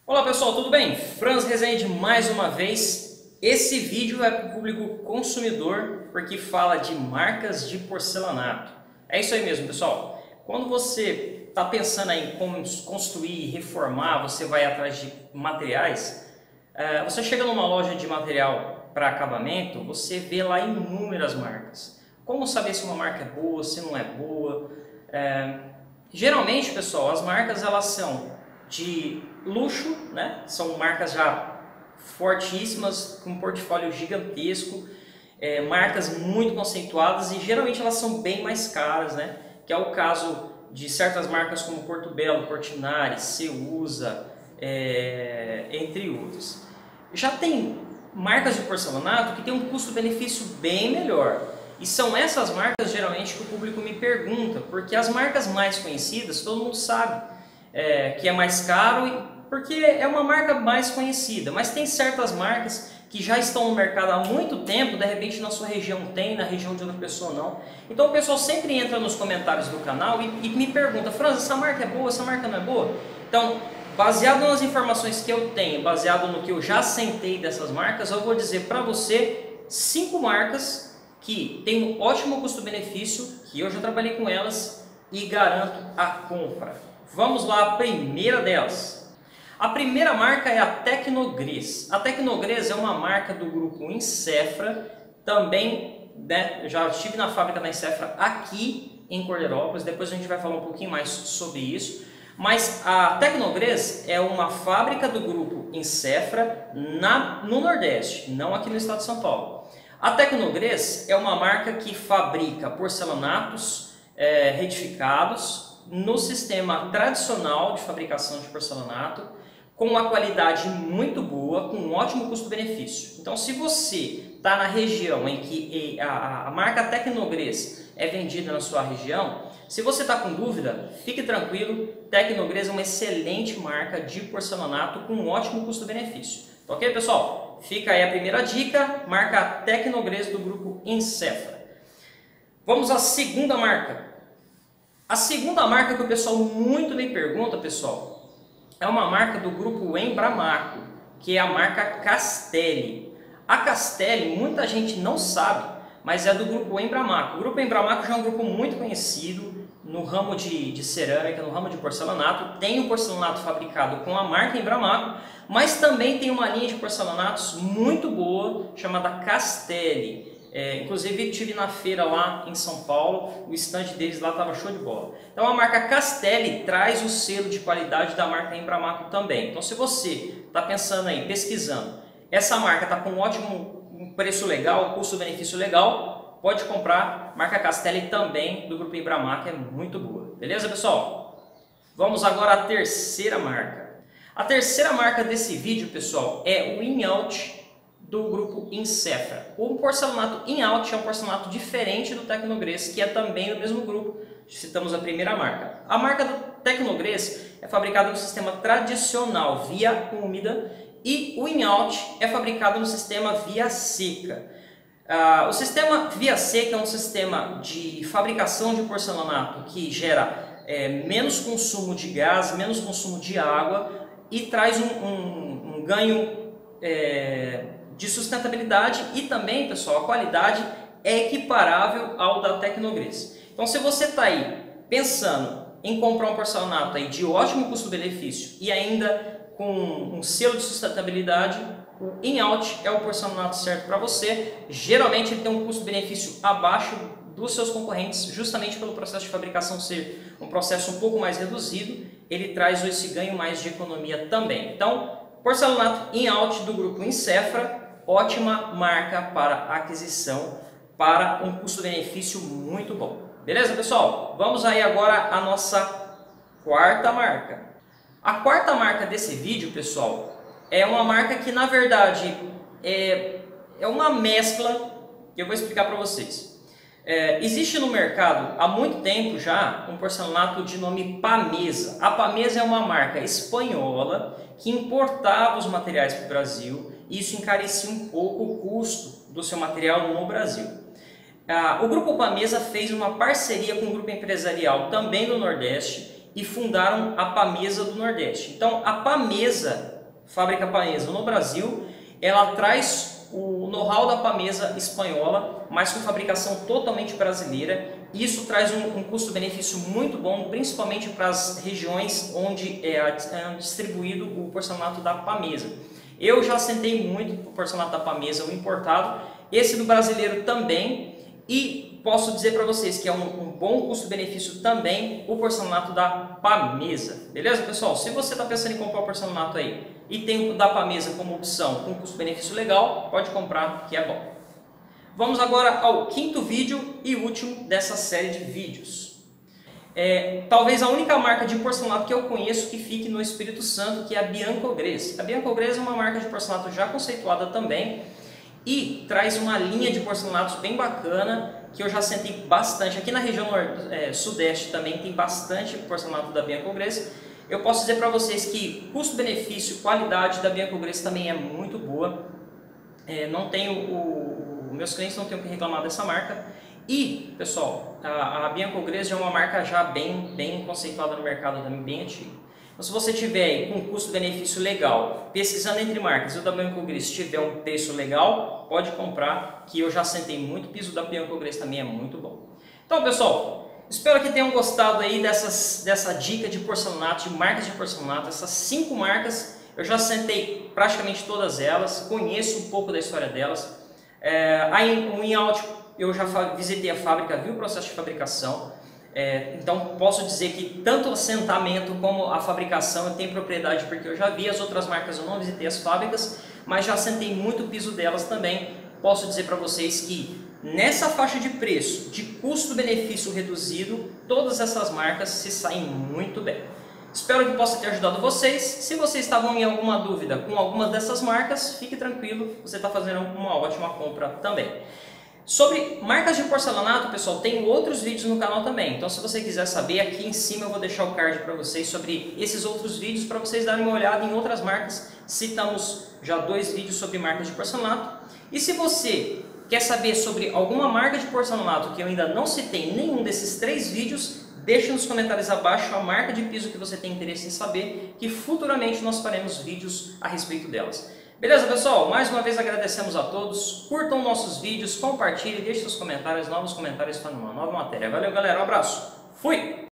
Olá pessoal, tudo bem? Franz Rezende mais uma vez. Esse vídeo é para o público consumidor porque fala de marcas de porcelanato. É isso aí mesmo, pessoal. Quando você está pensando em como construir, reformar, você vai atrás de materiais. Você chega numa loja de material para acabamento, você vê lá inúmeras marcas. Como saber se uma marca é boa, se não é boa? Geralmente, pessoal, as marcas elas são de luxo, né? São marcas já fortíssimas, com um portfólio gigantesco, marcas muito conceituadas e geralmente elas são bem mais caras, né? Que é o caso de certas marcas como Porto Belo, Portinari, Ceusa, entre outros. Já tem marcas de porcelanato que tem um custo-benefício bem melhor. E são essas marcas geralmente que o público me pergunta, porque as marcas mais conhecidas todo mundo sabe que é mais caro, porque é uma marca mais conhecida, mas tem certas marcas que já estão no mercado há muito tempo, de repente na sua região tem, na região de outra pessoa não. Então o pessoal sempre entra nos comentários do canal e me pergunta: Franz, essa marca é boa, essa marca não é boa? Então, baseado nas informações que eu tenho, baseado no que eu já sentei dessas marcas, eu vou dizer para você 5 marcas que têm um ótimo custo-benefício, que eu já trabalhei com elas e garanto a compra. Vamos lá, a primeira delas. A primeira marca é a Tecnogres. A Tecnogres é uma marca do grupo Incefra, também, né, já estive na fábrica da Incefra aqui em Cordeirópolis, depois a gente vai falar um pouquinho mais sobre isso. Mas a Tecnogres é uma fábrica do grupo Incefra no Nordeste, não aqui no estado de São Paulo. A Tecnogres é uma marca que fabrica porcelanatos retificados no sistema tradicional de fabricação de porcelanato, com uma qualidade muito boa, com um ótimo custo-benefício. Então, se você está na região em que a marca Tecnogres é vendida na sua região, se você está com dúvida, fique tranquilo, Tecnogres é uma excelente marca de porcelanato com um ótimo custo-benefício. Ok, pessoal? Fica aí a primeira dica, marca Tecnogres do grupo Incefra. Vamos à segunda marca. A segunda marca que o pessoal muito me pergunta, pessoal, é uma marca do grupo Embramaco, que é a marca Castelli. A Castelli, muita gente não sabe, mas é do grupo Embramaco. O grupo Embramaco já é um grupo muito conhecido no ramo de cerâmica, no ramo de porcelanato. Tem o porcelanato fabricado com a marca Embramaco, mas também tem uma linha de porcelanatos muito boa, chamada Castelli. Inclusive estive na feira lá em São Paulo, o stand deles lá estava show de bola. Então a marca Castelli traz o selo de qualidade da marca Embramaco também. Então se você está pensando aí, pesquisando, essa marca está com um ótimo preço legal, custo-benefício legal, pode comprar. Marca Castelli também do grupo Embramaco é muito boa. Beleza, pessoal? Vamos agora à terceira marca. A terceira marca desse vídeo, pessoal, é o In-Out do grupo Incefra. O porcelanato In-Out é um porcelanato diferente do Tecnogres, que é também do mesmo grupo. Citamos a primeira marca. A marca do Tecnogres é fabricada no sistema tradicional, via úmida, e o In-Out é fabricado no sistema via seca. O sistema via seca é um sistema de fabricação de porcelanato que gera menos consumo de gás, menos consumo de água e traz um ganho de sustentabilidade, e também, pessoal, a qualidade é equiparável ao da Tecnogres. Então, se você está aí pensando em comprar um porcelanato aí de ótimo custo-benefício e ainda com um selo de sustentabilidade, o In-Out é o porcelanato certo para você. Geralmente ele tem um custo-benefício abaixo dos seus concorrentes, justamente pelo processo de fabricação ser um processo um pouco mais reduzido, ele traz esse ganho mais de economia também. Então, porcelanato In-Out do grupo Incefra, ótima marca para aquisição, para um custo-benefício muito bom. Beleza, pessoal? Vamos aí agora à nossa quarta marca. A quarta marca desse vídeo, pessoal, é uma marca que na verdade é uma mescla que eu vou explicar para vocês. Existe no mercado há muito tempo já um porcelanato de nome Pamesa. A Pamesa é uma marca espanhola que importava os materiais para o Brasil e isso encarecia um pouco o custo do seu material no Brasil. O Grupo Pamesa fez uma parceria com um grupo empresarial também do Nordeste e fundaram a Pamesa do Nordeste. Então a Pamesa, fábrica Pamesa no Brasil, ela traz o know-how da Pamesa espanhola, mas com fabricação totalmente brasileira. Isso traz um custo-benefício muito bom, principalmente para as regiões onde é distribuído o porcelanato da Pamesa. Eu já sentei muito o porcelanato da Pamesa, o importado, esse do brasileiro também, e posso dizer para vocês que é um bom custo-benefício também o porcelanato da Pamesa. Beleza, pessoal? Se você está pensando em comprar o porcelanato aí e tem o da Pamesa como opção com custo-benefício legal, pode comprar que é bom. Vamos agora ao quinto vídeo e último dessa série de vídeos. Talvez a única marca de porcelanato que eu conheço que fique no Espírito Santo, que é a Bianco-Gres. A Bianco-Gres é uma marca de porcelanato já conceituada também e traz uma linha de porcelanatos bem bacana que eu já senti bastante. Aqui na região sudeste também tem bastante porcelanato da Bianco-Gres. Eu posso dizer para vocês que custo-benefício, qualidade da Bianco-Gres também é muito boa. Meus clientes não têm o que reclamar dessa marca. E, pessoal, a Bianco-Gres já é uma marca já bem conceituada no mercado, também bem antiga. Então, se você tiver com um custo-benefício legal, pesquisando entre marcas, e o da Bianco-Gres tiver um preço legal, pode comprar, que eu já sentei muito, o piso da Bianco-Gres também é muito bom. Então, pessoal, espero que tenham gostado aí dessa dica de porcelanato, de marcas de porcelanato, essas 5 marcas. Eu já sentei praticamente todas elas, conheço um pouco da história delas. O Inhout, eu já visitei a fábrica, vi o processo de fabricação, então posso dizer que tanto o assentamento como a fabricação eu tenho propriedade, porque eu já vi as outras marcas, eu não visitei as fábricas, mas já sentei muito o piso delas também. Posso dizer para vocês que nessa faixa de preço, de custo-benefício reduzido, todas essas marcas se saem muito bem. Espero que possa ter ajudado vocês. Se vocês estavam em alguma dúvida com alguma dessas marcas, fique tranquilo, você está fazendo uma ótima compra também. Sobre marcas de porcelanato, pessoal, tem outros vídeos no canal também. Então, se você quiser saber, aqui em cima eu vou deixar o card para vocês sobre esses outros vídeos, para vocês darem uma olhada em outras marcas. Citamos já 2 vídeos sobre marcas de porcelanato. E se você quer saber sobre alguma marca de porcelanato que eu ainda não citei em nenhum desses 3 vídeos, deixe nos comentários abaixo a marca de piso que você tem interesse em saber, que futuramente nós faremos vídeos a respeito delas. Beleza, pessoal? Mais uma vez agradecemos a todos. Curtam nossos vídeos, compartilhem, deixem seus comentários, novos comentários para uma nova matéria. Valeu, galera. Um abraço. Fui!